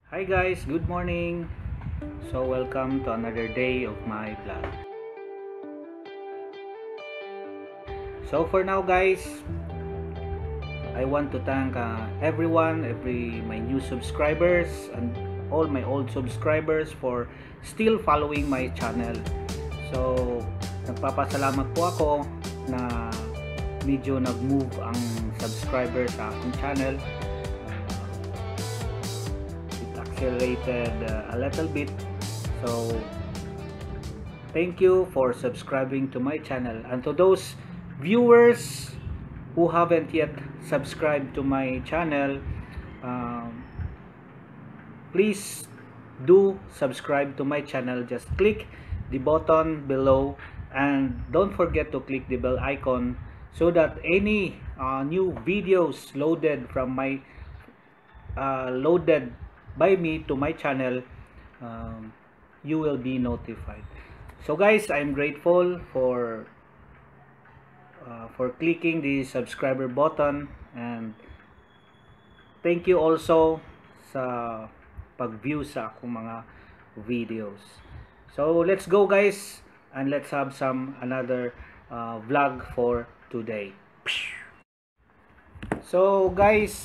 Hi guys, good morning. So welcome to another day of my vlog. So for now guys, I want to thank everyone, my new subscribers and all my old subscribers for still following my channel. So nagpapasalamat po ako na medyo nag-move ang subscribers sa aking channel. Accelerated a little bit, so thank you for subscribing to my channel, and to those viewers who haven't yet subscribed to my channel, please do subscribe to my channel. Just click the button below and don't forget to click the bell icon so that any new videos loaded from my loaded by me to my channel, you will be notified. So guys, I'm grateful for clicking the subscriber button, and thank you also sa pag-view sa akong mga videos. So let's go guys, and let's have another vlog for today. So guys,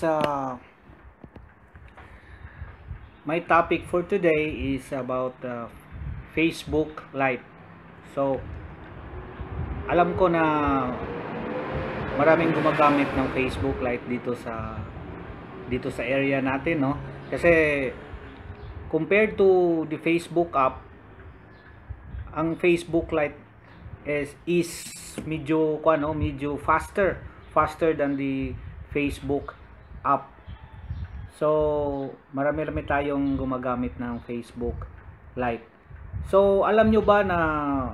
my topic for today is about Facebook Lite. So, alam ko na maraming gumagamit ng Facebook Lite dito sa area natin, no? Kasi compared to the Facebook app, ang Facebook Lite is medyo faster than the Facebook app. So, marami-rami tayong gumagamit ng Facebook Lite. So, alam nyo ba na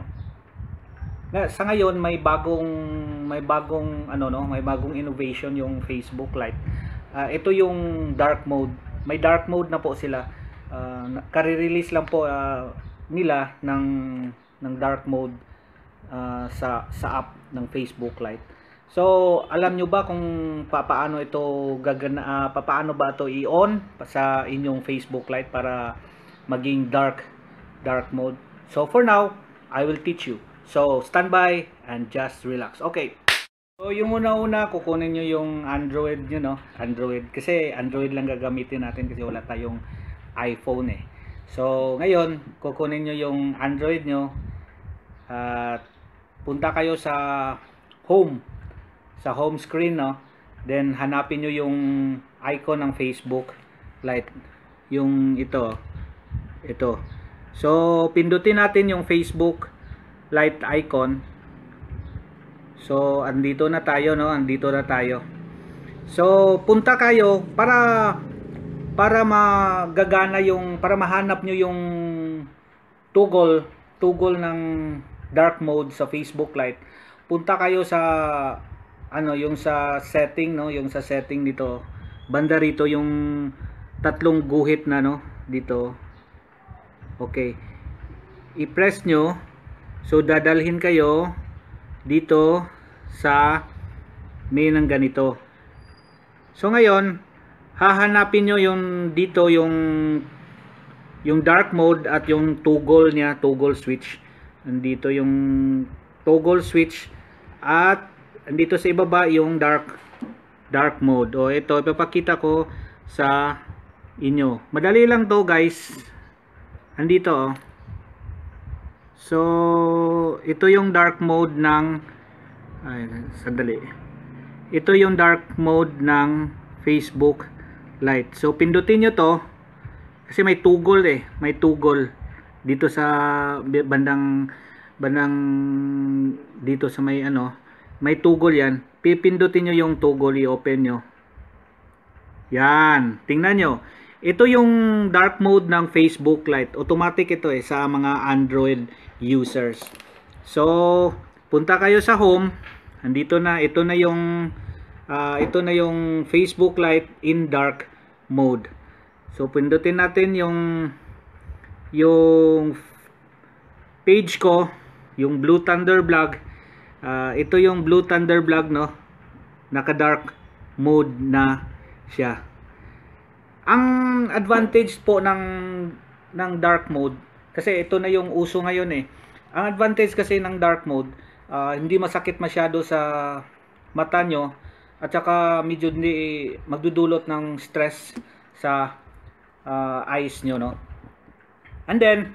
sa ngayon may bagong innovation yung Facebook Lite. Ito yung dark mode. May dark mode na po sila. Kare-release lang po nila ng dark mode sa app ng Facebook Lite. So, alam nyo ba kung paano ba ito i-on sa inyong Facebook Lite para maging dark mode? So, for now, I will teach you. So, stand by and just relax. Okay. So, yung una kukunin nyo yung Android nyo, no? Android. Kasi Android lang gagamitin natin kasi wala tayong iPhone eh. So, ngayon, kukunin nyo yung Android nyo at punta kayo sa home screen, no? Then hanapin nyo yung icon ng Facebook Lite, yung ito. So pindutin natin yung Facebook Lite icon. So andito na tayo, no? So punta kayo para mahanap nyo yung toggle ng dark mode sa Facebook Lite. Punta kayo sa yung sa setting, no? Yung sa setting dito. Banda rito yung tatlong guhit na, no? Dito. Okay. I-press nyo. So, dadalhin kayo dito sa may ng ganito. So, ngayon, hahanapin nyo yung dito yung dark mode at yung toggle niya, toggle switch. Nandito yung toggle switch at dito sa ibaba yung dark mode. O ito, ipapakita ko sa inyo. Madali lang to guys. Andito oh. So, ito yung dark mode ng Ito yung dark mode ng Facebook Lite. So, pindutin nyo to kasi may toggle eh. May toggle dito sa bandang dito sa may toggle yan. Pipindutin nyo yung toggle, i-open nyo. Yan. Tingnan nyo. Ito yung dark mode ng Facebook Lite. Automatic ito sa mga Android users. So, punta kayo sa home. Andito na. Ito na yung Facebook Lite in dark mode. So, pindutin natin yung page ko. Yung Blue Thunder Vlog. Ito yung Blue Thunder Vlog, no? Naka dark mode na siya. Ang advantage po ng dark mode, kasi ito na yung uso ngayon eh. Ang advantage kasi ng dark mode, hindi masakit masyado sa mata nyo, at saka medyo hindi magdudulot ng stress sa eyes nyo, no? And then,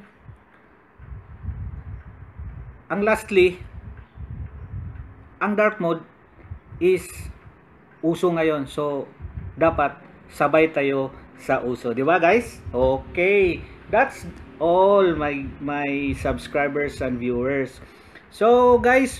ang lastly, ang dark mode is uso ngayon. So, dapat sabay tayo sa uso. Di ba guys? Okay. That's all my subscribers and viewers. So, guys,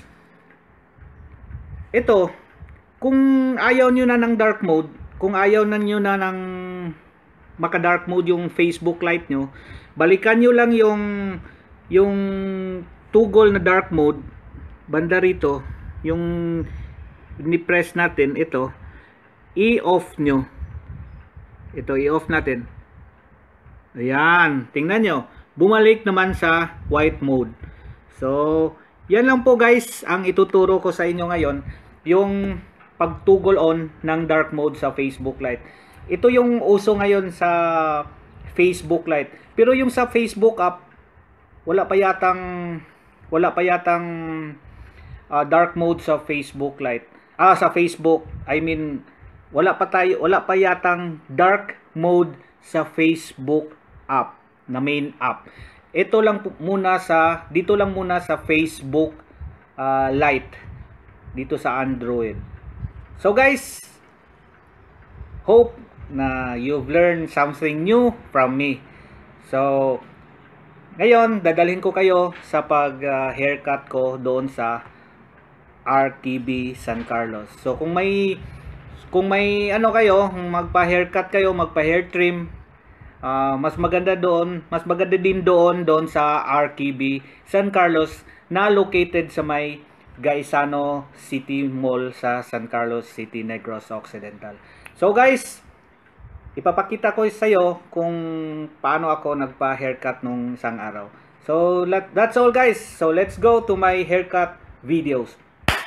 ito, kung ayaw nyo na ng dark mode, kung ayaw na nyo na ng maka-dark mode yung Facebook Lite nyo, balikan nyo lang yung toggle na dark mode banda rito, yung ni-press natin, ito, i-off nyo. Ito, i-off natin. Ayan, tingnan nyo, bumalik naman sa white mode. So, yan lang po guys ang ituturo ko sa inyo ngayon, yung pag-toggle on ng dark mode sa Facebook Lite. Ito yung uso ngayon sa Facebook Lite. Pero yung sa Facebook app, wala pa yatang dark mode sa Facebook Lite. Sa Facebook, I mean, wala pa yatang dark mode sa Facebook app, na main app. Ito lang muna dito lang muna sa Facebook Lite, dito sa Android. So guys, hope na you've learned something new from me. So, ngayon, dadalhin ko kayo sa haircut ko doon sa RTB San Carlos. So, kung may ano kayo, magpa-haircut kayo, magpa-hair trim, mas maganda din doon sa RKB San Carlos, na located sa may Gaisano City Mall sa San Carlos City, Negros Occidental. So guys, ipapakita ko sa iyo kung paano ako nagpa-haircut nung isang araw. So that's all guys. So let's go to my haircut videos.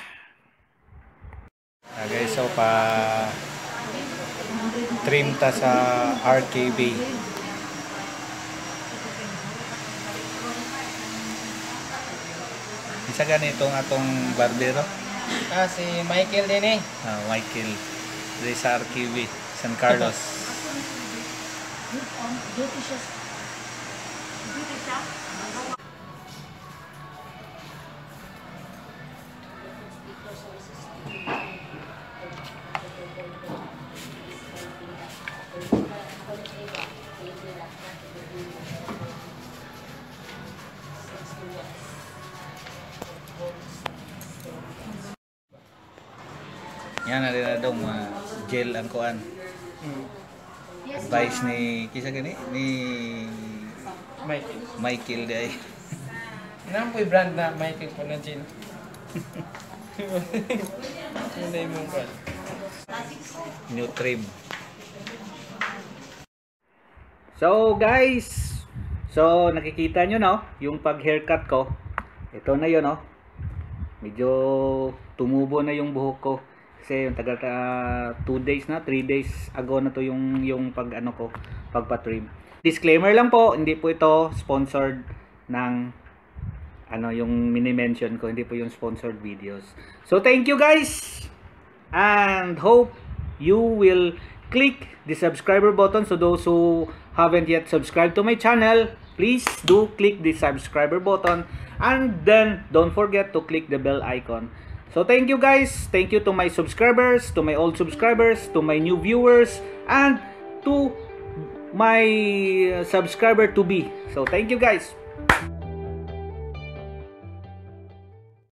Guys, so trim ta sa RKB. Isa ganitong atong barbero? Si Michael din eh. Michael. Dari sa RKB, San Carlos. Yan na rin na dong gel ang kuan. Advice ni kisa gani ni Michael day. Nang po brand na Michael po na gel. Hindi mo ba? New trim. So guys, so nakikita nyo no, yung pag haircut ko. Ito na yun no. Medyo tumubo na yung buhok ko. Kasi yung tagal 2 days na, 3 days ago na to yung pagpa-trim. Disclaimer lang po, hindi po ito sponsored ng yung mini-mention ko, hindi po yung sponsored videos. So thank you guys, and hope you will click the subscriber button. So those who haven't yet subscribed to my channel, please do click the subscriber button, and then don't forget to click the bell icon. So thank you guys, thank you to my subscribers, to my old subscribers, to my new viewers, and to my subscriber to be. So thank you guys.